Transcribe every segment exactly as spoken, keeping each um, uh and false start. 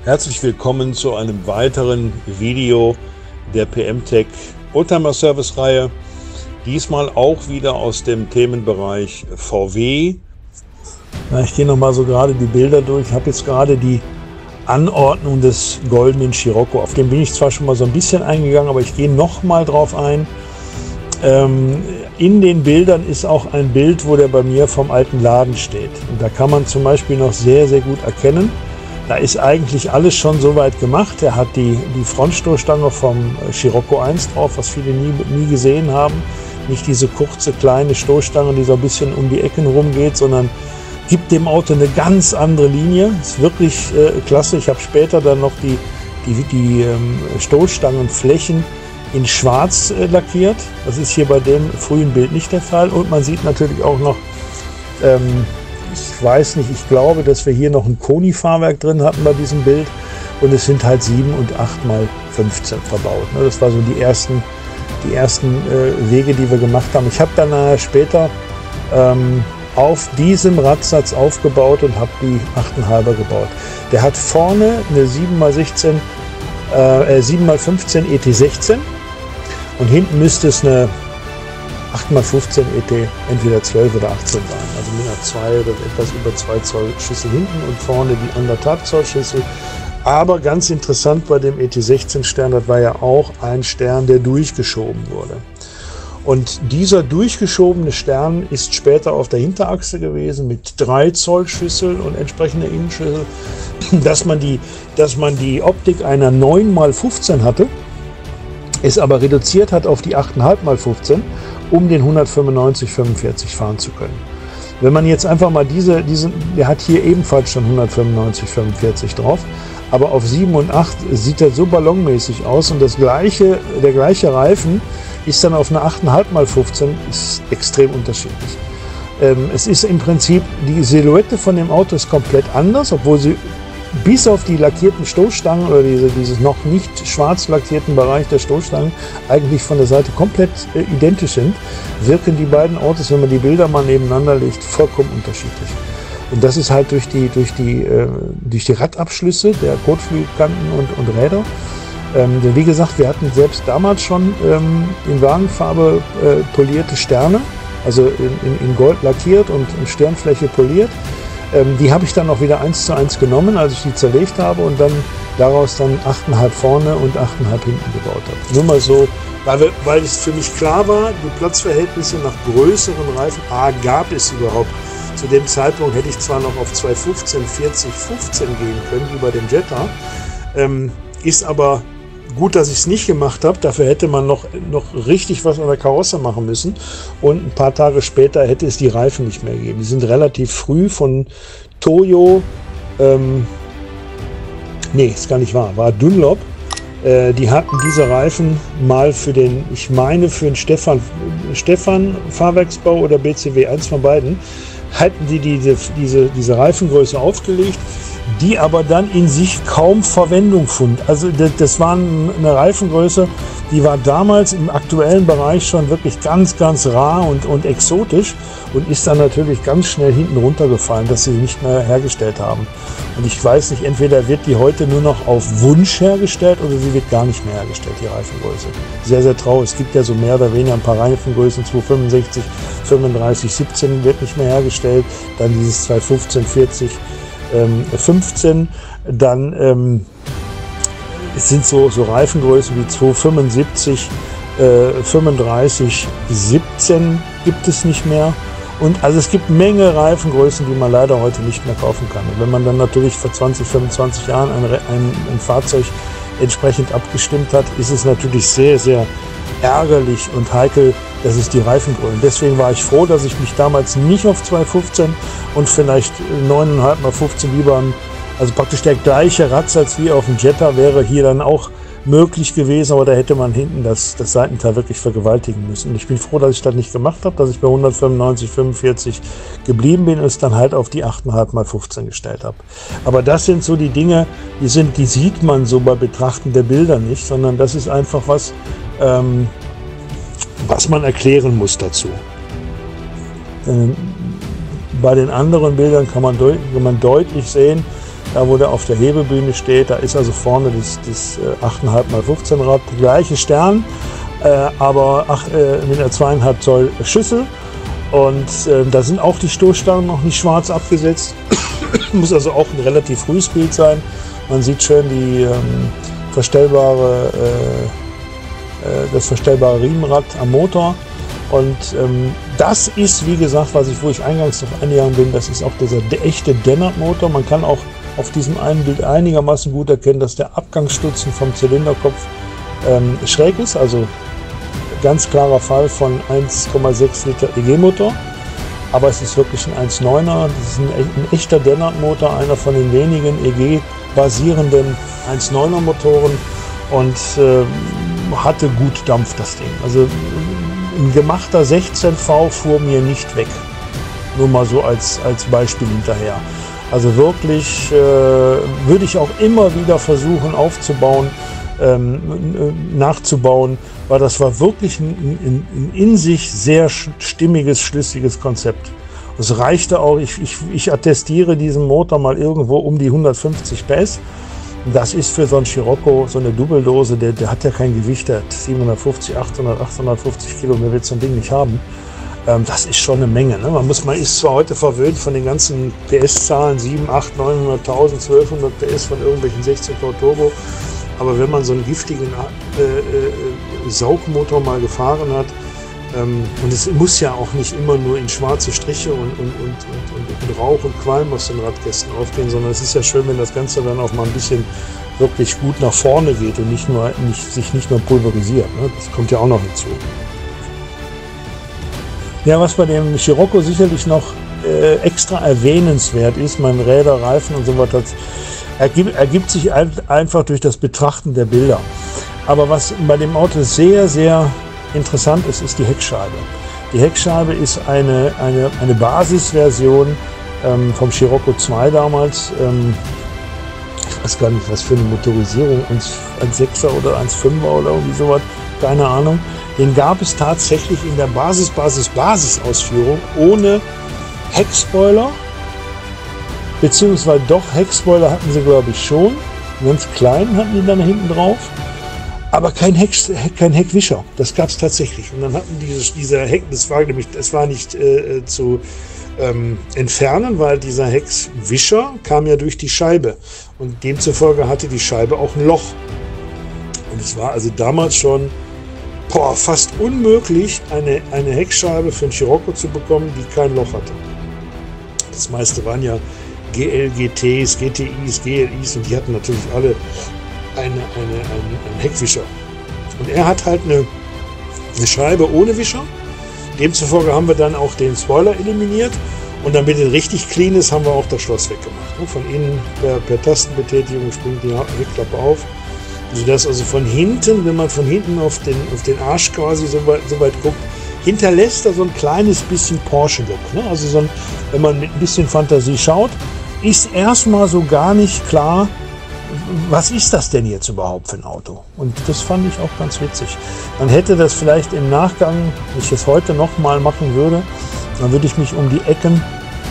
Herzlich willkommen zu einem weiteren Video der P M Tech Oldtimer Service Reihe. Diesmal auch wieder aus dem Themenbereich V W. Ja, ich gehe noch mal so gerade die Bilder durch. Ich habe jetzt gerade die Anordnung des goldenen Scirocco. Auf den bin ich zwar schon mal so ein bisschen eingegangen, aber ich gehe noch mal drauf ein. Ähm, in den Bildern ist auch ein Bild, wo der bei mir vom alten Laden steht. Und da kann man zum Beispiel noch sehr, sehr gut erkennen, da ist eigentlich alles schon soweit gemacht. Er hat die, die Frontstoßstange vom Scirocco eins drauf, was viele nie, nie gesehen haben. Nicht diese kurze, kleine Stoßstange, die so ein bisschen um die Ecken rumgeht, sondern gibt dem Auto eine ganz andere Linie. Ist wirklich äh, klasse. Ich habe später dann noch die, die, die ähm, Stoßstangenflächen in schwarz äh, lackiert. Das ist hier bei dem frühen Bild nicht der Fall. Und man sieht natürlich auch noch, ähm, ich weiß nicht, ich glaube, dass wir hier noch ein Koni-Fahrwerk drin hatten bei diesem Bild. Und es sind halt sieben und acht mal fünfzehn verbaut. Ne? Das war so die ersten, die ersten äh, Wege, die wir gemacht haben. Ich habe dann nachher später ähm, auf diesem Radsatz aufgebaut und habe die acht Komma fünfer gebaut. Der hat vorne eine sieben mal sechzehn, äh, sieben mal fünfzehn E T sechzehn und hinten müsste es eine acht mal fünfzehn E T entweder zwölf oder achtzehn sein. Also mit einer zwei oder etwas über zwei Zoll Schüssel hinten und vorne die anderthalb Zoll Schüssel. Aber ganz interessant bei dem E T sechzehn Stern, das war ja auch ein Stern, der durchgeschoben wurde. Und dieser durchgeschobene Stern ist später auf der Hinterachse gewesen mit drei Zoll Schüssel und entsprechender Innenschüssel, dass man die, dass man die Optik einer neun mal fünfzehn hatte, es aber reduziert hat auf die acht Komma fünf mal fünfzehn, um den hundertfünfundneunzig fünfundvierzig fahren zu können. Wenn man jetzt einfach mal diese, diesen, der hat hier ebenfalls schon hundertfünfundneunzig fünfundvierzig drauf, aber auf sieben und acht sieht er so ballonmäßig aus und das gleiche, der gleiche Reifen ist dann auf eine acht Komma fünf mal fünfzehn, ist extrem unterschiedlich. Ähm, es ist im Prinzip, die Silhouette von dem Auto ist komplett anders, obwohl sie bis auf die lackierten Stoßstangen oder diese, dieses noch nicht schwarz lackierten Bereich der Stoßstangen eigentlich von der Seite komplett äh, identisch sind, wirken die beiden Autos, wenn man die Bilder mal nebeneinander legt, vollkommen unterschiedlich. Und das ist halt durch die, durch die, äh, durch die Radabschlüsse der Kotflügelkanten und, und Räder. Ähm, denn wie gesagt, wir hatten selbst damals schon ähm, in Wagenfarbe äh, polierte Sterne, also in, in, in Gold lackiert und in Stirnfläche poliert. Ähm, die habe ich dann auch wieder eins zu eins genommen, als ich die zerlegt habe und dann daraus dann acht Komma fünf vorne und acht Komma fünf hinten gebaut habe. Nur mal so, weil, wir, weil es für mich klar war, die Platzverhältnisse nach größeren Reifen, A, gab es überhaupt. Zu dem Zeitpunkt hätte ich zwar noch auf zwei fünfzehn, vierzig, fünfzehn gehen können, wie bei dem Jetta, ähm, ist aber gut, dass ich es nicht gemacht habe. Dafür hätte man noch, noch richtig was an der Karosse machen müssen. Und ein paar Tage später hätte es die Reifen nicht mehr gegeben. Die sind relativ früh von Toyo, ähm, nee, ist gar nicht wahr, war Dunlop. Äh, die hatten diese Reifen mal für den, ich meine für den Stefan, Stefan Fahrwerksbau oder B C W, eins von beiden, hatten die diese, diese, diese Reifengröße aufgelegt, die aber dann in sich kaum Verwendung fand. Also das, das war eine Reifengröße, die war damals im aktuellen Bereich schon wirklich ganz, ganz rar und, und exotisch und ist dann natürlich ganz schnell hinten runtergefallen, dass sie nicht mehr hergestellt haben. Und ich weiß nicht, entweder wird die heute nur noch auf Wunsch hergestellt oder sie wird gar nicht mehr hergestellt, die Reifengröße. Sehr, sehr traurig. Es gibt ja so mehr oder weniger ein paar Reifengrößen, zwei fünfundsechzig, fünfunddreißig, siebzehn wird nicht mehr hergestellt, dann dieses zwei fünfzehn, vierzig, fünfzehn, dann ähm, es sind so, so Reifengrößen wie zwei fünfundsiebzig, äh, fünfunddreißig, siebzehn gibt es nicht mehr. Und also es gibt eine Menge Reifengrößen, die man leider heute nicht mehr kaufen kann. Und wenn man dann natürlich vor zwanzig, fünfundzwanzig Jahren ein, ein, ein Fahrzeug entsprechend abgestimmt hat, ist es natürlich sehr, sehr ärgerlich und heikel, dass es die Reifengrößen. Deswegen war ich froh, dass ich mich damals nicht auf zwei fünfzehn und vielleicht neun Komma fünf mal fünfzehn lieber, also praktisch der gleiche Radsatz wie auf dem Jetta wäre hier dann auch möglich gewesen, aber da hätte man hinten das, das Seitenteil wirklich vergewaltigen müssen. Und ich bin froh, dass ich das nicht gemacht habe, dass ich bei hundertfünfundneunzig, fünfundvierzig geblieben bin und es dann halt auf die acht Komma fünf mal fünfzehn gestellt habe. Aber das sind so die Dinge, die sind, die sieht man so bei Betrachten der Bilder nicht, sondern das ist einfach was, ähm, was man erklären muss dazu. Ähm, bei den anderen Bildern kann man, deut kann man deutlich sehen, da wo der auf der Hebebühne steht, da ist also vorne das, das acht Komma fünf mal fünfzehn Rad, gleiche Stern, äh, aber ach, äh, mit einer zwei Komma fünf Zoll Schüssel. Und äh, da sind auch die Stoßstangen noch nicht schwarz abgesetzt. Muss also auch ein relativ frühes Bild sein. Man sieht schön die ähm, verstellbare, äh, äh, das verstellbare Riemenrad am Motor. Und ähm, das ist, wie gesagt, was ich, wo ich eingangs noch eingegangen bin, das ist auch dieser echte Dennert-Motor. Man kann auch auf diesem einen Bild einigermaßen gut erkennen, dass der Abgangsstutzen vom Zylinderkopf ähm, schräg ist. Also ganz klarer Fall von eins Komma sechs Liter E G-Motor. Aber es ist wirklich ein eins Komma neuner. Das ist ein, ein echter Dennert-Motor, einer von den wenigen E G-basierenden eins Komma neuner Motoren. Und äh, hatte gut Dampf, das Ding. Also ein gemachter sechzehn V fuhr mir nicht weg. Nur mal so als, als Beispiel hinterher. Also wirklich äh, würde ich auch immer wieder versuchen aufzubauen, ähm, nachzubauen, weil das war wirklich ein, ein, ein in sich sehr stimmiges, schlüssiges Konzept. Es reichte auch, ich, ich, ich attestiere diesen Motor mal irgendwo um die hundertfünfzig P S. Das ist für so ein Scirocco, so eine Dubbeldose, der, der hat ja kein Gewicht, der hat siebenhundertfünfzig, achthundert, achthundertfünfzig Kilo, mehr wird so ein Ding nicht haben. Ähm, das ist schon eine Menge. Ne? Man, muss, man ist zwar heute verwöhnt von den ganzen P S-Zahlen, sieben, acht, neunhunderttausend, zwölfhundert P S von irgendwelchen sechzehn V Turbo, aber wenn man so einen giftigen äh, äh, Saugmotor mal gefahren hat, ähm, und es muss ja auch nicht immer nur in schwarze Striche und, und, und, und, und Rauch und Qualm aus den Radkästen aufgehen, sondern es ist ja schön, wenn das Ganze dann auch mal ein bisschen wirklich gut nach vorne geht und nicht nur, nicht, sich nicht nur pulverisiert. Ne? Das kommt ja auch noch hinzu. Ja, was bei dem Scirocco sicherlich noch äh, extra erwähnenswert ist, mein Räder, Reifen und so weiter, ergibt, ergibt sich ein, einfach durch das Betrachten der Bilder. Aber was bei dem Auto sehr, sehr interessant ist, ist die Heckscheibe. Die Heckscheibe ist eine, eine, eine Basisversion ähm, vom Scirocco zwei damals. Ähm, ich weiß gar nicht, was für eine Motorisierung, eins Komma sechser oder eins Komma fünfer oder irgendwie sowas, keine Ahnung. Den gab es tatsächlich in der Basis, Basis, Basis-Ausführung ohne Heckspoiler, beziehungsweise doch Heckspoiler hatten sie, glaube ich, schon. Ganz klein hatten die dann hinten drauf. Aber kein, Heck, kein Heckwischer, das gab es tatsächlich. Und dann hatten diese, dieser Heck, das war nämlich, das war nicht äh, zu ähm, entfernen, weil dieser Heckwischer kam ja durch die Scheibe. Und demzufolge hatte die Scheibe auch ein Loch. Und es war also damals schon boah, fast unmöglich, eine, eine Heckscheibe für einen Scirocco zu bekommen, die kein Loch hatte. Das meiste waren ja G L, G Ts, G T Is, G L Is und die hatten natürlich alle Eine, eine, eine, einen Heckwischer. Und er hat halt eine, eine Scheibe ohne Wischer. Demzufolge haben wir dann auch den Spoiler eliminiert. Und damit es richtig clean ist, haben wir auch das Schloss weggemacht. Von innen per, per Tastenbetätigung springt die Heckklappe auf. Sodass also von hinten, wenn man von hinten auf den, auf den Arsch quasi so weit, so weit guckt, hinterlässt er so ein kleines bisschen Porsche-Look. Ne? Also so ein, wenn man mit ein bisschen Fantasie schaut, ist erstmal so gar nicht klar, was ist das denn jetzt überhaupt für ein Auto? Und das fand ich auch ganz witzig. Man hätte das vielleicht im Nachgang, wenn ich es heute nochmal machen würde, dann würde ich mich um die Ecken,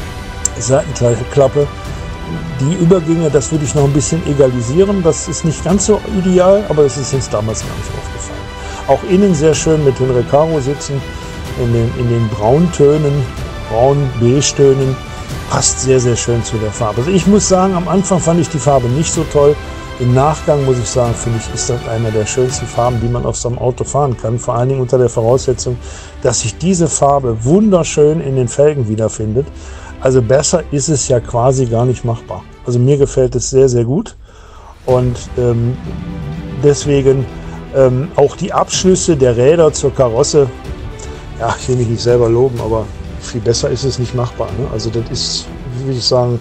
Seitenklappe, die Übergänge, das würde ich noch ein bisschen egalisieren. Das ist nicht ganz so ideal, aber das ist uns damals gar nicht aufgefallen. Auch innen sehr schön mit den Recaro-Sitzen in den, in den Brauntönen, Braun-Beige-Tönen. Passt sehr, sehr schön zu der Farbe. Also ich muss sagen, am Anfang fand ich die Farbe nicht so toll. Im Nachgang muss ich sagen, finde ich, ist das eine der schönsten Farben, die man auf so einem Auto fahren kann. Vor allen Dingen unter der Voraussetzung, dass sich diese Farbe wunderschön in den Felgen wiederfindet. Also besser ist es ja quasi gar nicht machbar. Also mir gefällt es sehr, sehr gut. Und ähm, deswegen ähm, auch die Abschlüsse der Räder zur Karosse, ja, ich will mich nicht selber loben, aber viel besser ist es nicht machbar. Ne? Also das ist, würde ich sagen,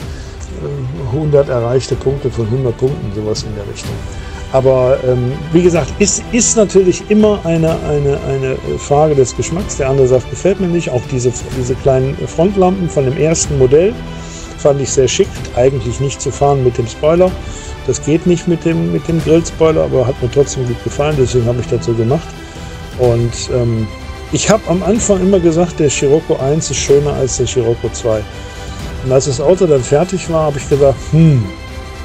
hundert erreichte Punkte von hundert Punkten, sowas in der Richtung. Aber ähm, wie gesagt, ist, ist natürlich immer eine, eine, eine Frage des Geschmacks. Der andere sagt, gefällt mir nicht. Auch diese, diese kleinen Frontlampen von dem ersten Modell fand ich sehr schick. Eigentlich nicht zu fahren mit dem Spoiler. Das geht nicht mit dem, mit dem Grillspoiler, aber hat mir trotzdem gut gefallen. Deswegen habe ich das so gemacht. Und ähm, ich habe am Anfang immer gesagt, der Scirocco eins ist schöner als der Scirocco zwei. Und als das Auto dann fertig war, habe ich gesagt, hm,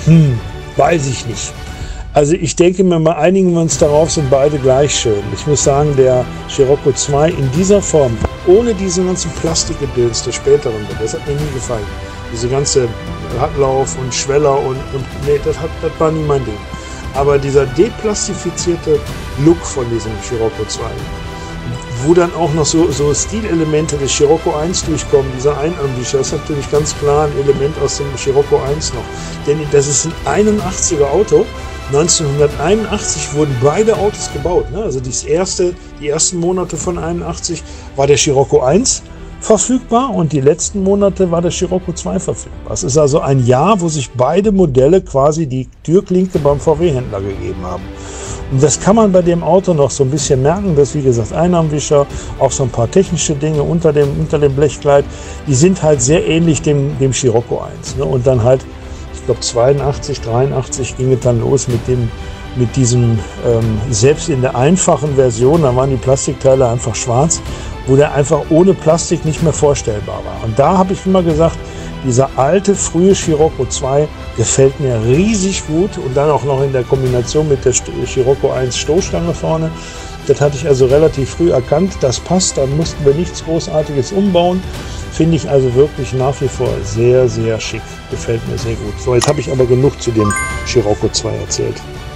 Hm, weiß ich nicht. Also ich denke mir mal, einigen wir uns darauf, sind beide gleich schön. Ich muss sagen, der Scirocco zwei in dieser Form, ohne diesen ganzen Plastikgedöns der späteren, das hat mir nie gefallen. Diese ganze Radlauf und Schweller und, und nee, das, hat, das war nie mein Ding. Aber dieser deplastifizierte Look von diesem Scirocco zwei, wo dann auch noch so, so Stilelemente des Scirocco eins durchkommen, dieser Einarmwischer, das ist natürlich ganz klar ein Element aus dem Scirocco eins noch. Denn das ist ein einundachtziger Auto. neunzehnhunderteinundachtzig wurden beide Autos gebaut. Ne? Also das erste, die ersten Monate von einundachtzig war der Scirocco eins verfügbar und die letzten Monate war der Scirocco zwei verfügbar. Es ist also ein Jahr, wo sich beide Modelle quasi die Türklinke beim V W-Händler gegeben haben. Und das kann man bei dem Auto noch so ein bisschen merken, dass, wie gesagt, Einarmwischer, auch so ein paar technische Dinge unter dem, unter dem Blechkleid, die sind halt sehr ähnlich dem, dem Scirocco eins. Ne? Und dann halt, ich glaube zweiundachtzig, dreiundachtzig ging es dann los mit dem, mit diesem, ähm, selbst in der einfachen Version, da waren die Plastikteile einfach schwarz, wo der einfach ohne Plastik nicht mehr vorstellbar war. Und da habe ich immer gesagt, dieser alte, frühe Scirocco zwei gefällt mir riesig gut und dann auch noch in der Kombination mit der Scirocco eins Stoßstange vorne. Das hatte ich also relativ früh erkannt, das passt, dann mussten wir nichts Großartiges umbauen. Finde ich also wirklich nach wie vor sehr, sehr schick. Gefällt mir sehr gut. So, jetzt habe ich aber genug zu dem Scirocco zwei erzählt.